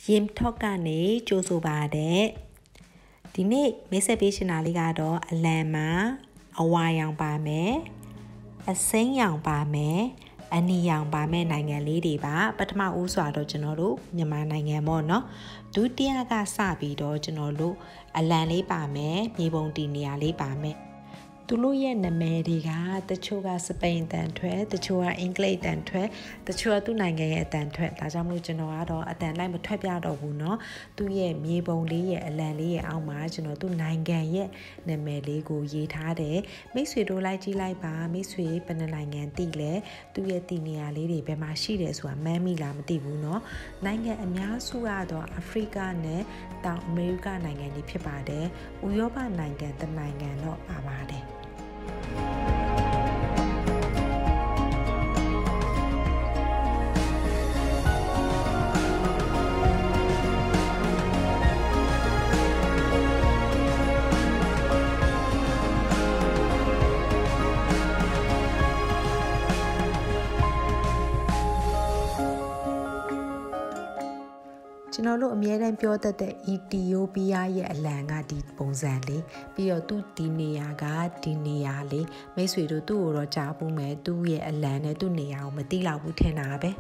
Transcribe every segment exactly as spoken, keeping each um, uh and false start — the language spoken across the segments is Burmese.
ရင်ထောက်ကနေကြိုးဆိုပါတယ်ဒီနေ့မိတ်ဆက်ပေးရှင်တာလေးကတော့အလံမှာအဝါရောင်ပါမယ်အစိမ်းရောင်ပါမယ်အနီရောင်ပါမယ်နိုင်ငံလေးတွေပါပထမဦးစွာတော့ကျွန်တော်တို့မြန်မာနိုင်ငံပေါ့နော်ဒုတိယကစပြီးတော့ကျွန်တော်တို့အလံလေးပါမယ်မြေပုံတီနေရာလေးပါမယ်သူတို့ရဲ့နာမည်တွေကတချို့ကစပိန်တန်ထွက်တချို့ကအင်္ဂလိပ်တန်ထွက်တချို့ကသူ့နိုင်ငံရဲ့အတန်ထွက်ဒါကြောင့်မလို့ကျွန်တော်ကတော့အတန်လိုက်မထွက်ပြတော့ဘူးเนาะသူ့ရဲ့မြေပုံလေးရဲ့အလံလေးရဲ့အောက်မှာကျွန်တော်သူ့နိုင်ငံရဲ့နာမည်လေးကိုရေးထားတယ်မိတ်ဆွေတို့လိုက်ကြည့်လိုက်ပါမိတ်ဆွေဘယ်နှနိုင်ငံတည်လဲသူ့ရဲ့တည်နေရာလေးတွေဘယ်မှာရှိတယ်ဆိုတာမှန်းမိလားမသိဘူးเนาะနိုင်ငံအများစုကတော့အာဖရိကနဲ့တောင်အမေရိကနိုင်ငံတွေဖြစ်ပါတယ်ဥရောပနိုင်ငံတစ်နိုင်ငံတော့ပါပါတယ်ကျွန်တော်တို့အမြဲတမ်းပြောတတ်တဲ့အီသီယိုးပီးယားရဲ့အလံကဒီပုံစံလေးပြီးတော့သူ့ဒီနေရာကဒီနေရာလေးမိတ်ဆွေတို့သူ့ကိုတော့ကြားဖို့မယ်သူ့ရဲ့အလံနဲ့သူ့နေရာကိုမသိလောက်ဘူးထင်တာပဲ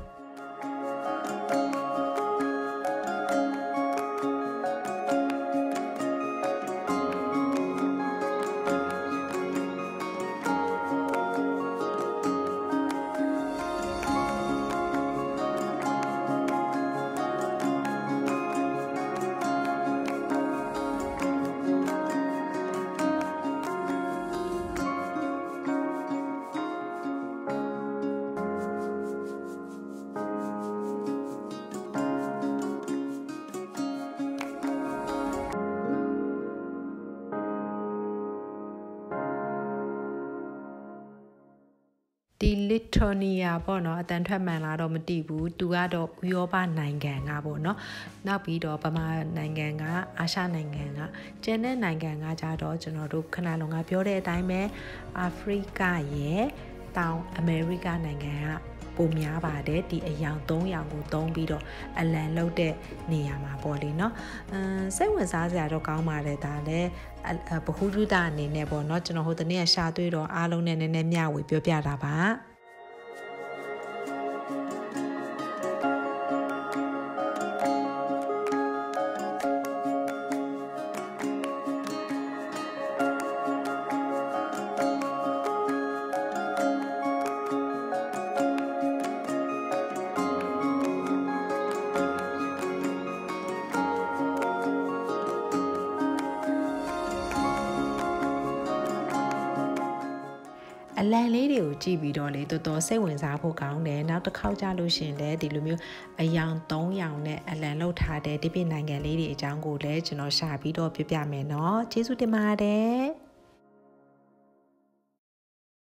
ဒီလစ်ထိုနီယာပေါ့နော်အတန်ထွက်မှန်လာတော့မသိဘူးသူကတော့ဥရောပနိုင်ငံကပေါ့နော်နောက်ပြီးတော့ဗမာနိုင်ငံကအာရှနိုင်ငံကကျန်တဲ့နိုင်ငံကကြတော့ကျွန်တော်တို့ခဏလုံးကပြောတဲ့အတိုင်းပဲအာဖရိကရဲ့တောင်အမေရိကနိုင်ငံကပုံများပါတယ်ဒီအယောင်သုံးရောင်ကိုသုံးပြီးတော့အလံလုပ်တဲ့နေရာမှာပေါ့လေနော်အမ်စိတ်ဝင်စားစရာတော့ကောင်းပါတယ်ဒါလည်းဗဟုသုတအနေနဲ့ပေါ့နော်ကျွန်တော်ဟိုတနေ့ကရှာတွေ့တော့အားလုံးနဲ့နည်းနည်းမျှဝေပြောပြတာပါအလံလေးတွေကိုကြည့်ပြီးတော့လေတော်တော်စိတ်ဝင်စားဖို့ကောင်းတယ်နောက်တစ်ခေါက်ကြလို့ရှင်လဲဒီလိုမျိုးအယောင်သုံးရောင်နဲ့အလံလောက်ထားတဲ့ဒီပြနိုင်ငံလေးတွေအကြောင်းကိုလည်းကျွန်တော်ရှာပြီးတော့ပြပြမယ်เนาะကျေးဇူးတင်ပါတယ်